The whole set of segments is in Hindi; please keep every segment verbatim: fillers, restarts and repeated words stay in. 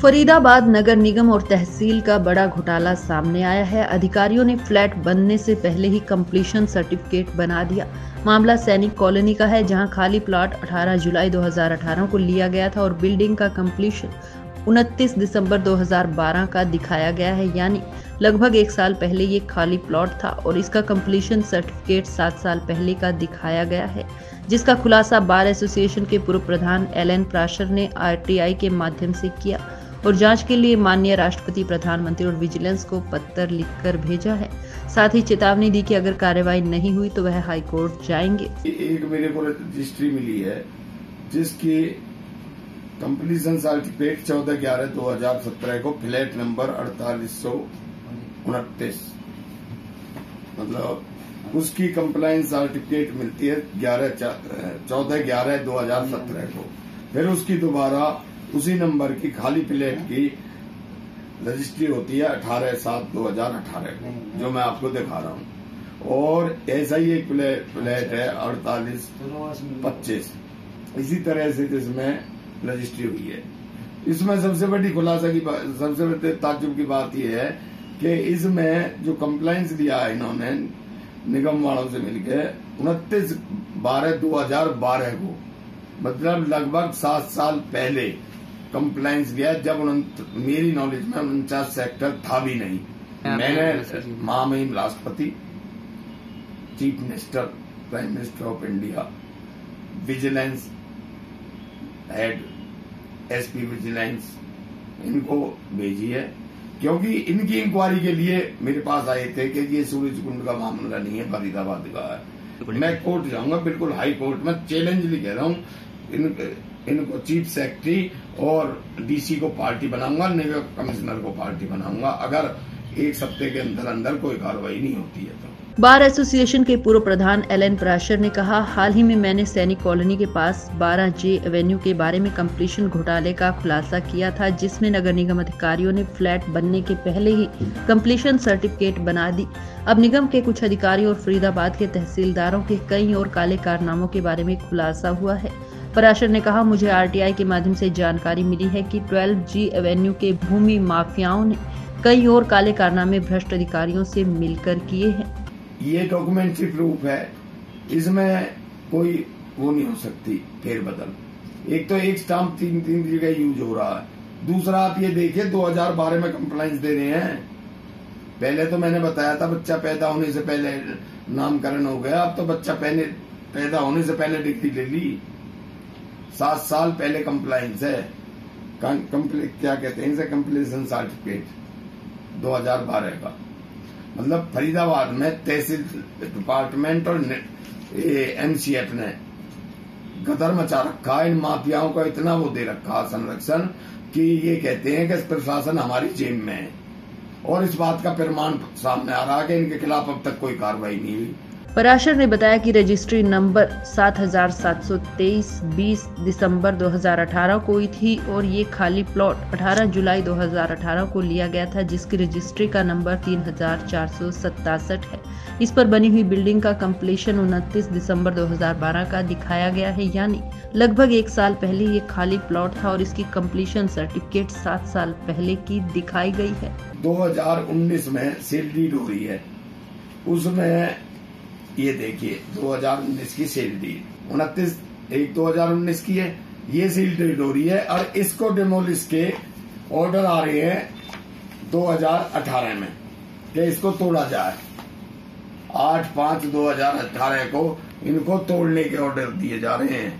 फरीदाबाद नगर निगम और तहसील का बड़ा घोटाला सामने आया है। अधिकारियों ने फ्लैट बनने से पहले ही कंप्लीशन सर्टिफिकेट बना दिया। मामला सैनिक कॉलोनी का है, जहां खाली प्लॉट अठारह जुलाई दो हज़ार अठारह को लिया गया था और बिल्डिंग का कंप्लीशन उनतीस दिसंबर दो हज़ार बारह का दिखाया गया है। यानी लगभग एक साल पहले ये खाली प्लॉट था और इसका कंप्लीशन सर्टिफिकेट सात साल पहले का दिखाया गया है, जिसका खुलासा बार एसोसिएशन के पूर्व प्रधान एल एन प्राशर ने आर टी आई के माध्यम से किया और जांच के लिए माननीय राष्ट्रपति, प्रधानमंत्री और विजिलेंस को पत्र लिखकर भेजा है। साथ ही चेतावनी दी कि अगर कार्रवाई नहीं हुई तो वह हाई कोर्ट जाएंगे। एक मेरे को रजिस्ट्री मिली है जिसकी कंप्लीशन सर्टिफिकेट चौदह ग्यारह दो हजार सत्रह को फ्लैट नंबर अड़तालीस सौ उनतीस, मतलब उसकी कंप्लायंस सर्टिफिकेट मिलती है ग्यारह चौदह ग्यारह दो हजार सत्रह को। फिर उसकी दोबारा उसी नंबर की खाली प्लेट की रजिस्ट्री होती है अठारह सात दो हजार अठारह को, जो मैं आपको दिखा रहा हूँ। और ऐसा ही एक प्लेट है अड़तालीस पच्चीस, इसी तरह से जिसमें रजिस्ट्री हुई है। इसमें सबसे बड़ी खुलासा की सबसे बड़ी ताज्जुब की बात यह है कि इसमें जो कंप्लायंस दिया है इन्होंने निगम वालों से मिलकर उनतीस बारह दो हजार बारह को, मतलब लगभग सात साल पहले कंप्लायंस दिया, जब मेरी नॉलेज में उनचास सेक्टर था भी नहीं। मैंने महामहिम राष्ट्रपति, chief minister, prime minister of India, vigilance head, SP vigilance, इनको भेजी है, क्योंकि इनकी इंक्वायरी के लिए मेरे पास आए थे कि ये सूरज कुंड का मामला नहीं है, फरीदाबाद का है। मैं कोर्ट जाऊंगा, बिल्कुल हाई कोर्ट में चैलेंजली कह रहा हूँ। इन, इनको चीफ सेक्रेटरी और डीसी को पार्टी बनाऊंगा, निगम कमिश्नर को पार्टी बनाऊंगा, अगर एक सप्ताह के अंदर अंदर कोई कार्रवाई नहीं होती है तो। बार एसोसिएशन के पूर्व प्रधान एल एन प्राशर ने कहा, हाल ही में मैंने सैनिक कॉलोनी के पास बारह जे एवेन्यू के बारे में कंप्लीशन घोटाले का खुलासा किया था, जिसमें नगर निगम अधिकारियों ने फ्लैट बनने के पहले ही कंप्लीशन सर्टिफिकेट बना दी। अब निगम के कुछ अधिकारियों और फरीदाबाद के तहसीलदारों के कई और काले कारनामों के बारे में खुलासा हुआ है। प्राशर ने कहा, मुझे आर टी आई के माध्यम से जानकारी मिली है कि बारह जी एवेन्यू के भूमि माफियाओं ने कई और काले कारनामे भ्रष्ट अधिकारियों से मिलकर किए हैं। ये डॉक्यूमेंट्री प्रूफ है, इसमें कोई वो नहीं हो सकती फेरबदल। एक तो एक स्टाम्प तीन तीन जगह यूज हो रहा है, दूसरा आप ये देखिए दो हजार बारह में कंप्लायंस दे रहे हैं। पहले तो मैंने बताया था बच्चा पैदा होने से पहले नामकरण हो गया, अब तो बच्चा पहले पैदा होने से पहले डिग्री ले ली। सात साल पहले कंप्लायंस है, क्या कहते हैं इसे, कंप्लीशन सर्टिफिकेट दो हजार बारह का। मतलब फरीदाबाद में तहसील डिपार्टमेंट और एमसीएफ ने गदर मचा रखा है। इन माफियाओं का इतना वो दे रखा संरक्षण कि ये कहते हैं कि प्रशासन हमारी जेब में है, और इस बात का प्रमाण सामने आ रहा है कि इनके खिलाफ अब तक कोई कार्रवाई नहीं हुई। प्राशर ने बताया कि रजिस्ट्री नंबर सात हजार सात सौ तेईस बीस दिसंबर दो हज़ार अठारह को हुई थी और ये खाली प्लॉट अठारह जुलाई दो हज़ार अठारह को लिया गया था, जिसकी रजिस्ट्री का नंबर तीन हजार चार सौ सतासठ है। इस पर बनी हुई बिल्डिंग का कंप्लीशन उनतीस दिसंबर दो हज़ार बारह का दिखाया गया है। यानी लगभग एक साल पहले ये खाली प्लॉट था और इसकी कंप्लीशन सर्टिफिकेट सात साल पहले की दिखाई गई है। दो हजार उन्नीस में सेल डीड हो रही है, उसमें ये देखिए दो हजार उन्नीस की सेल डीड उनतीस एक दो हजार उन्नीस की है, ये सेल डीड हो रही है और इसको डिमोलिश के ऑर्डर आ रहे हैं दो हजार अठारह में कि इसको तोड़ा जाए। आठ पांच दो हजार अठारह को इनको तोड़ने के ऑर्डर दिए जा रहे हैं,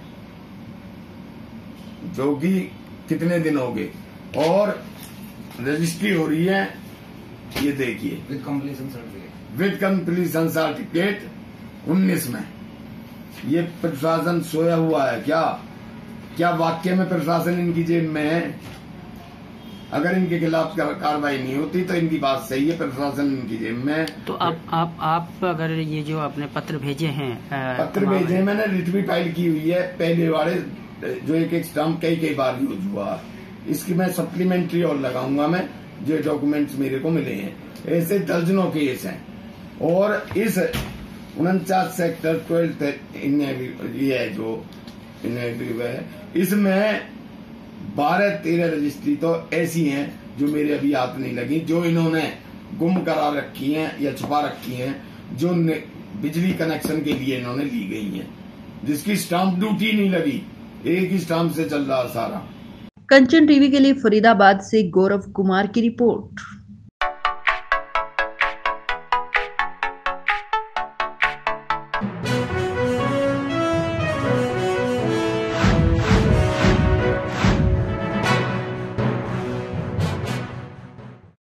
जो कि कितने दिन हो गए, और रजिस्ट्री हो रही है, ये देखिए with completion certificate with completion certificate उन्नीस में। ये प्रशासन सोया हुआ है क्या? क्या वाक्य में प्रशासन इनकी जेब में है? अगर इनके खिलाफ कार्रवाई नहीं होती तो इनकी बात सही है, प्रशासन इनकी जेब में है। तो आप आप आप अगर ये जो आपने पत्र भेजे हैं, पत्र भेजे हैं, मैंने रिट भी फाइल की हुई है, पहले वाले जो एक एक स्टाम्प कई कई बार यूज हुआ। इसकी मैं सप्लीमेंट्री और लगाऊंगा मैं, जो डॉक्यूमेंट्स मेरे को मिले हैं। ऐसे दर्जनों केस हैं, और इस उनचास सेक्टर ट्वेल्थ ये है जो है, इसमें बारह तेरह रजिस्ट्री तो ऐसी हैं जो मेरे अभी हाथ नहीं लगी, जो इन्होंने गुम करा रखी हैं या छुपा रखी हैं, जो बिजली कनेक्शन के लिए इन्होंने ली गई हैं, जिसकी स्टाम्प ड्यूटी नहीं लगी, एक ही स्टाम्प से चल रहा सारा। कंचन टीवी के लिए फरीदाबाद से गौरव कुमार की रिपोर्ट।